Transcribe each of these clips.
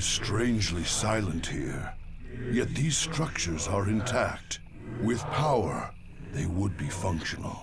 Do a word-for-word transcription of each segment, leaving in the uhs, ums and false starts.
is strangely silent here, yet these structures are intact. With power, they would be functional.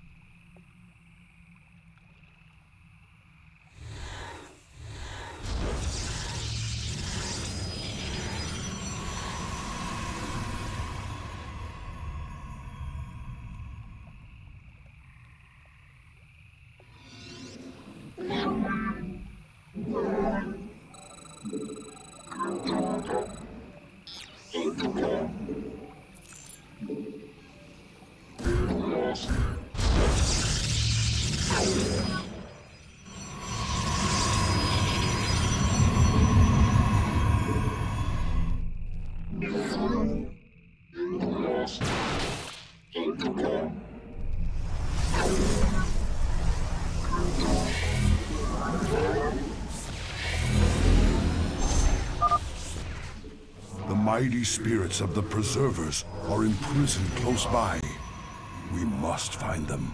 The mighty spirits of the Preservers are imprisoned close by. We must find them.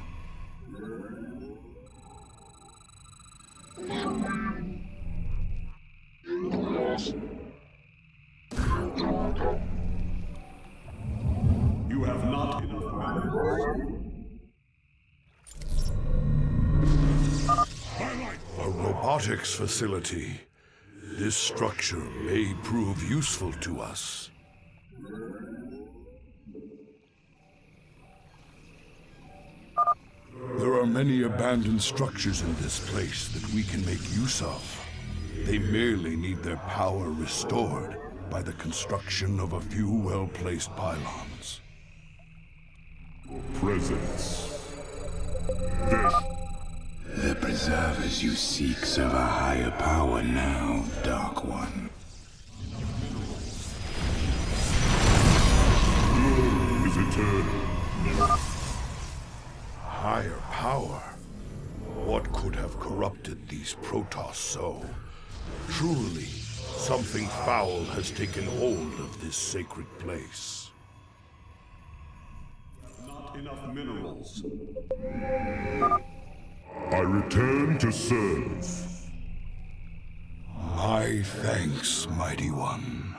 You have not enough minerals. A robotics facility. This structure may prove useful to us. There are many abandoned structures in this place that we can make use of. They merely need their power restored by the construction of a few well-placed pylons. Presence. This. The preservers you seek serve a higher power now, Dark One. Glory is eternal. Higher power? What could have corrupted these Protoss so? Truly, something foul has taken hold of this sacred place. Not enough minerals. I return to serve. My thanks, Mighty One.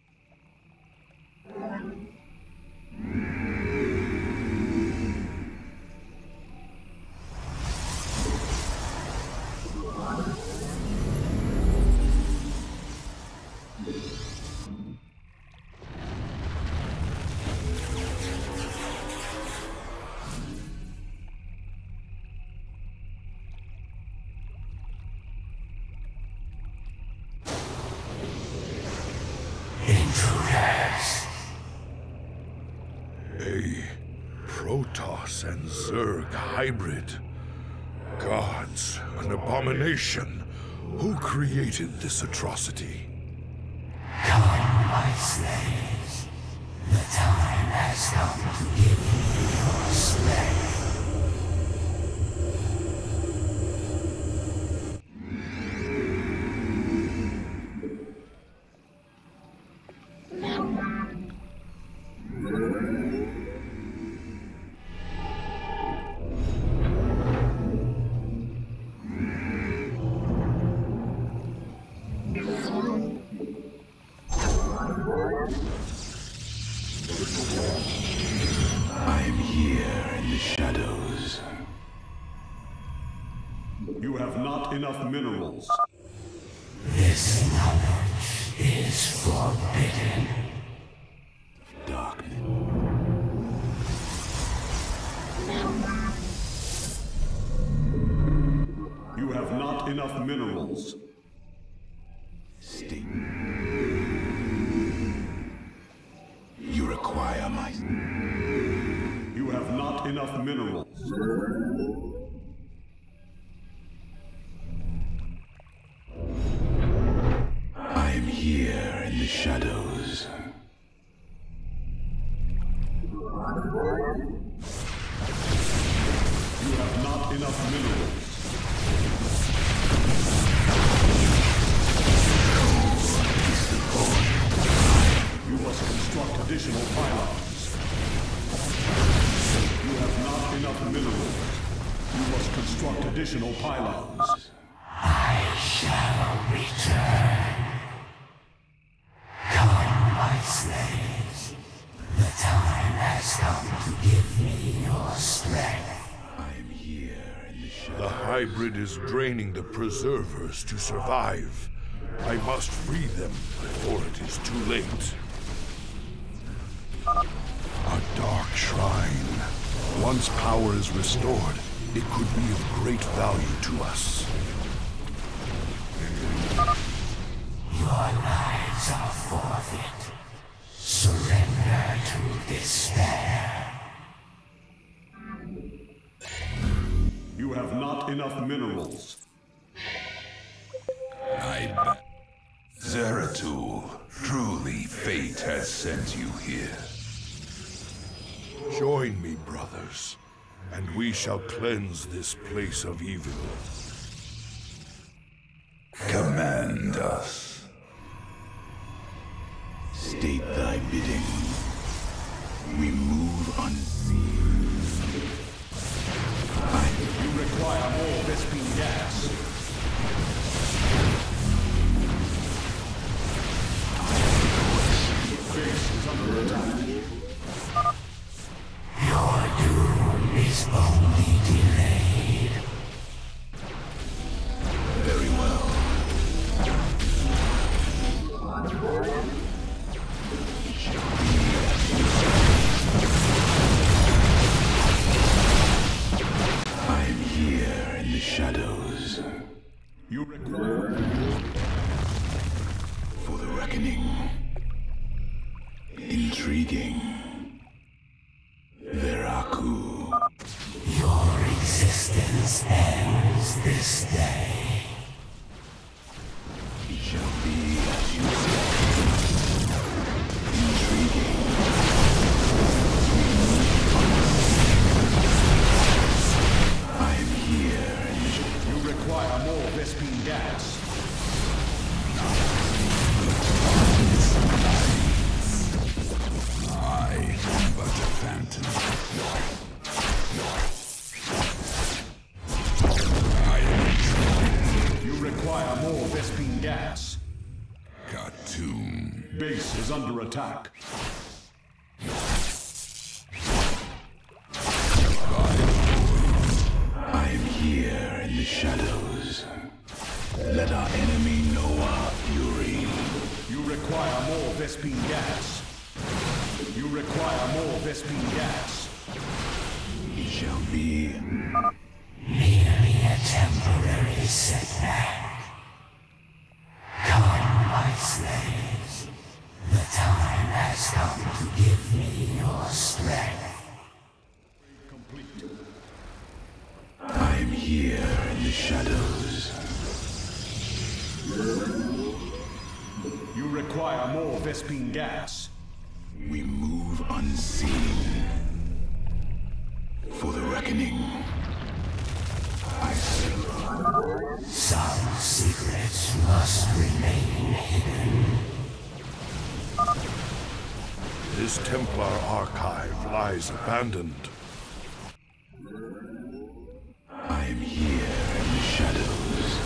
Intruders. A Protoss and Zerg hybrid. Gods, an abomination. Who created this atrocity? Come, my slaves. The time has come to give you your slave. I am here in the shadows. You have not enough minerals. This knowledge is forbidden. Darkness. You have not enough minerals. Sting. You require my... You have not enough minerals. I am here in the shadows. You have not enough minerals. You must construct additional pylons. You have not enough minerals. You must construct additional pylons. I shall return. has come to give me your strength. I am here in the shadows. The hybrid is draining the preservers to survive. I must free them before it is too late. A dark shrine. Once power is restored, it could be of great value to us. Your lives are forfeit. Surrender to despair. You have not enough minerals. I bet. Zeratul, truly fate has sent you here. Join me, brothers, and we shall cleanse this place of evil. Command us. State thy bidding. We move unseen. I You require more Vespine gas. Base is under attack. Your doom is only delayed. very well. It shall be as you say. I am here in the shadows. You require For the reckoning. Intriguing. Veraku. Your existence ends this day. It shall be as you say. Intriguing. I am here in the You require more Vespine gas. I am but a phantom. I am You require more Vespine gas. Khartoum. Base is under attack. I am here in the shadows. Let our enemy know our fury. You require more Vespine gas. You require more Vespine gas. It shall be. Merely a temporary setback. Come, my slaves. The time has come to give me your strength. Complete. I am here in the shadows. You require more Vespine gas. We move unseen. For the reckoning. I say. Some secrets must remain hidden. This Templar archive lies abandoned. I am here in the shadows.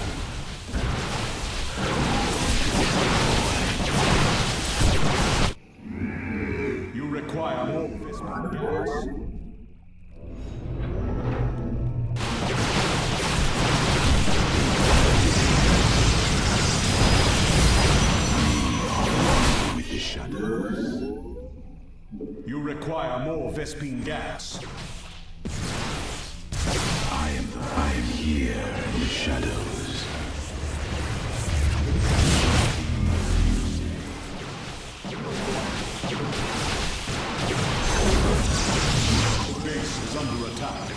You require more Vespine gas. With the shadows. You require more Vespine gas. I am the. I am here in the shadows. Base is under attack.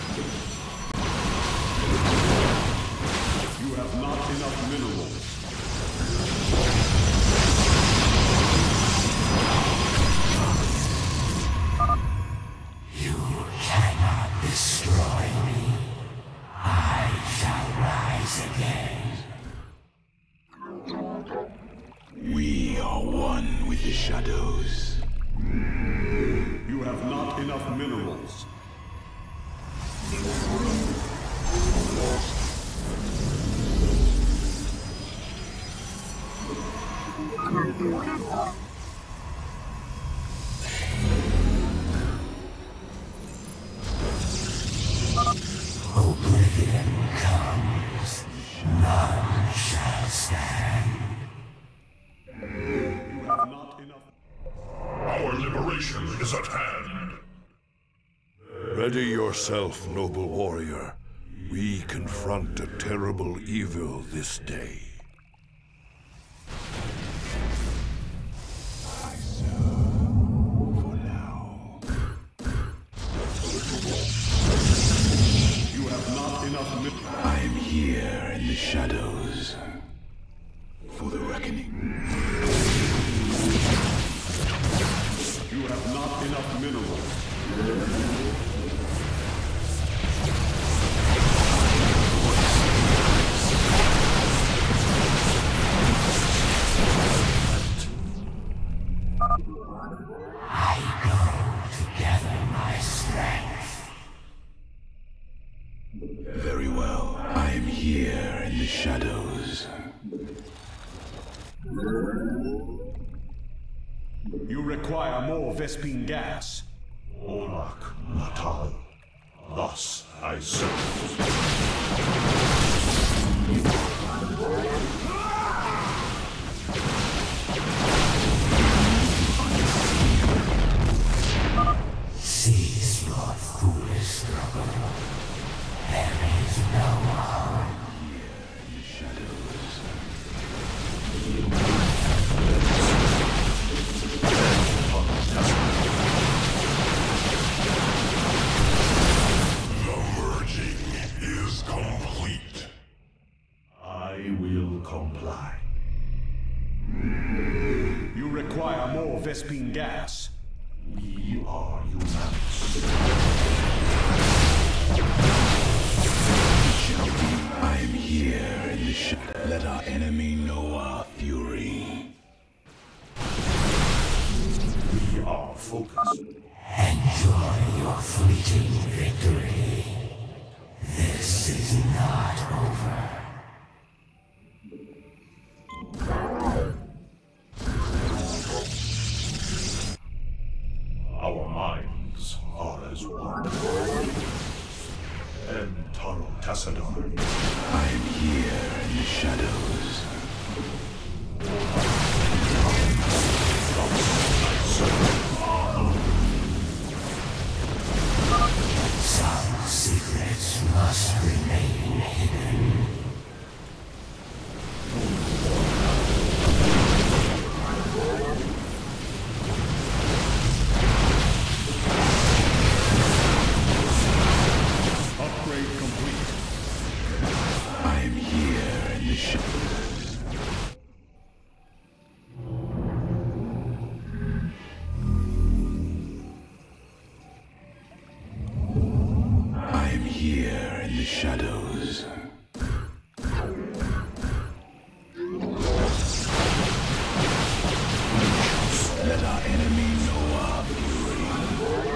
You have not enough minerals. You cannot destroy me. I shall rise again. We are one with the shadows. You have not enough minerals. is at hand. Ready yourself, noble warrior. We confront a terrible evil this day. I serve for now. You have not enough mi- I am here in the shadows for the reckoning. You have not enough minerals. I go to gather my strength. Very well. I am here in the shadows. You require more Vespine gas. Olak Natal. Thus I serve. Cease your foolish struggle. There is no harm. In the shadows. The merging is complete. I will comply. You require more Vespine gas. We are unanimous. I am here in the shadows. Let our enemy know our fury. We are focused. Enjoy your fleeting victory. This is not over. Our minds are as one. Entaro Tassadar. I am here in the shadows. Some secrets must remain hidden. Upgrade complete. I am here in the shadows. I am here in the shadows. Let our enemy know our fury.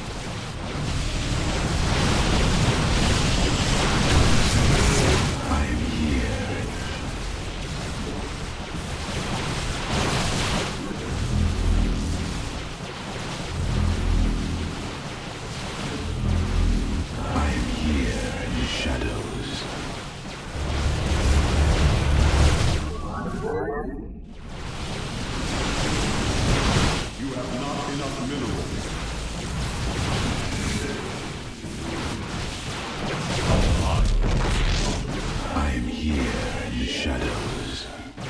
I am here. I am here in the shadows. You have not enough minerals. I am here in the shadows.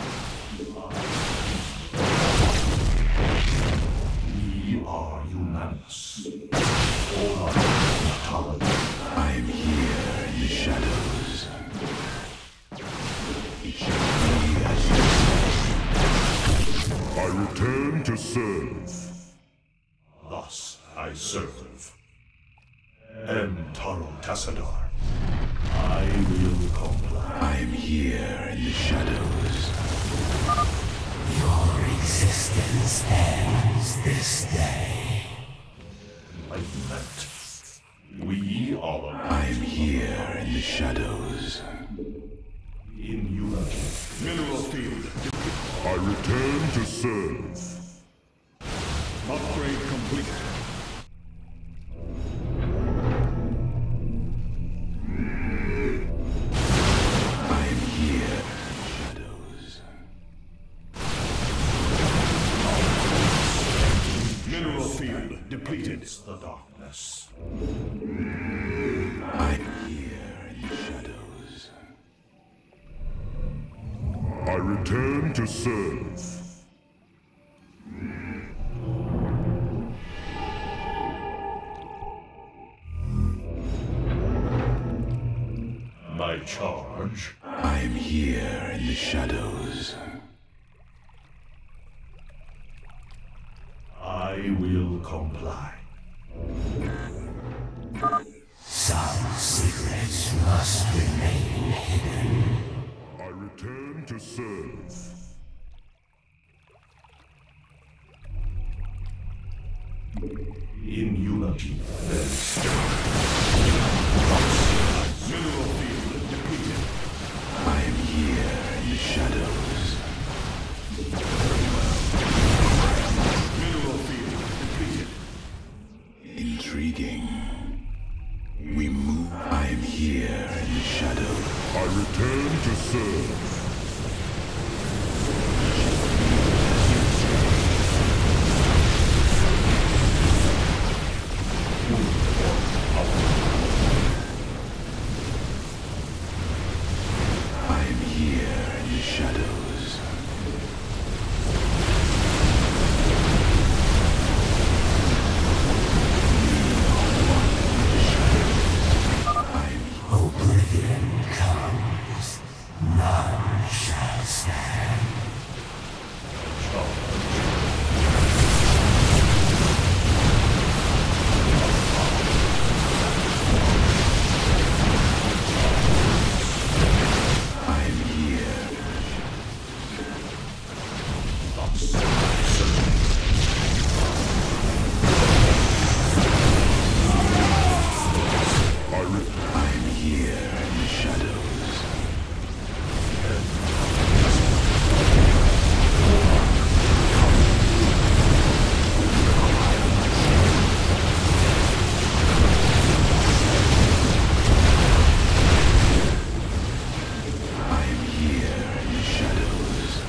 We are unanimous. Olak Natal. I am here in the shadows. It shall be as you I return to serve. Thus I serve. Entaro Tassadar. I will comply. I am here in the shadows. Your existence ends this day. Enlightenment. We are I am here in the shadows. in unity. Mineral field. I return to serve. Upgrade complete. I am here in the shadows. Mineral field. field depleted. The darkness. I'm here in the shadows. I return to serve. My charge. I'm here in the shadows. I will comply. Some secrets must remain hidden. I return to serve. In unity. Mineral field depleted. I'm here in the shadows. Mineral field depleted. Intriguing. We move. I'm here in the shadows. I return to serve. I'm here in the shadows. Oblivion comes, none shall stand. I'm here. I re- I'm here in the shadows. I'm here in the shadows.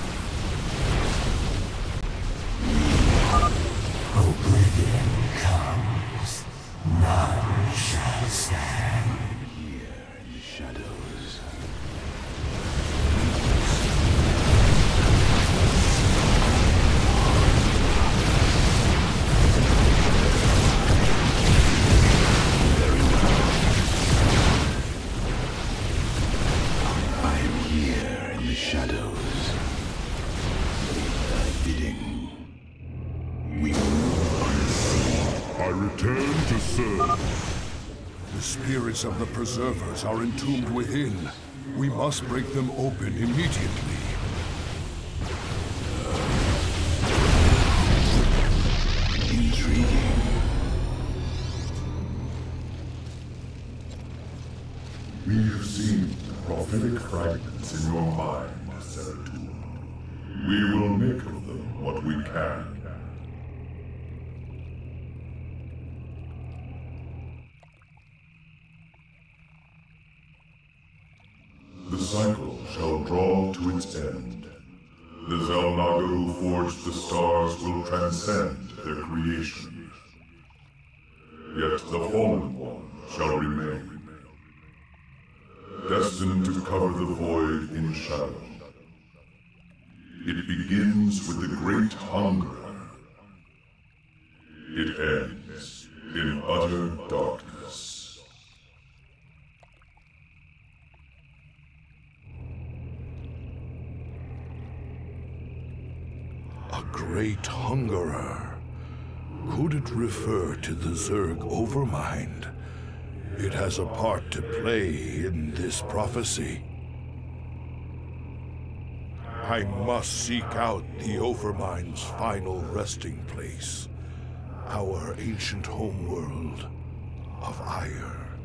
Oblivion comes, none shall stand. Here in the shadows. I'm here in the shadows. Thy bidding. We move unseen. I return to serve. The spirits of the preservers are entombed within. We must break them open immediately. Intriguing. We have seen prophetic fragments in your mind, Zeratul. We will make of them what we can. The cycle shall draw to its end. The Zelnaga who forged the stars will transcend their creation. Yet the Fallen One shall remain, destined to cover the void in shadow. It begins with the great hunger. It ends in utter darkness. A great hungerer. Could it refer to the Zerg Overmind? It has a part to play in this prophecy. I must seek out the Overmind's final resting place. Our ancient homeworld of ire.